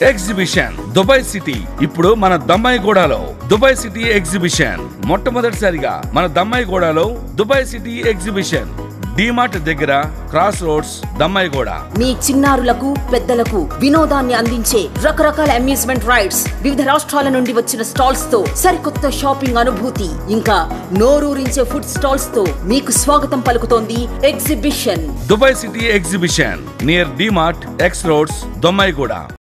Exhibition Dubai city ఇప్పుడు మన దమ్మాయిగూడలో దుబాయ్ సిటీ ఎగ్జిబిషన్ మొట్టమొదటిసారిగా మన దమ్మాయిగూడలో దుబాయ్ సిటీ ఎగ్జిబిషన్ డిమార్ట్ దగ్గర క్రాస్ రోడ్స్ దమ్మాయిగూడ. మీ చిన్నారులకు పెద్దలకు వినోదాన్ని అందించే రకరకాల అమ్యూజ్మెంట్ రైడ్స్, వివిధ రాష్ట్రాల నుండి వచ్చిన స్టాల్స్ తో సరికొత్త షాపింగ్ అనుభూతి, ఇంకా నోరూరించే ఫుడ్ స్టాల్స్ తో మీకు స్వాగతం పలుకుతోంది exhibition. Dubai city exhibition near DMart, X roads, Dammaiguda.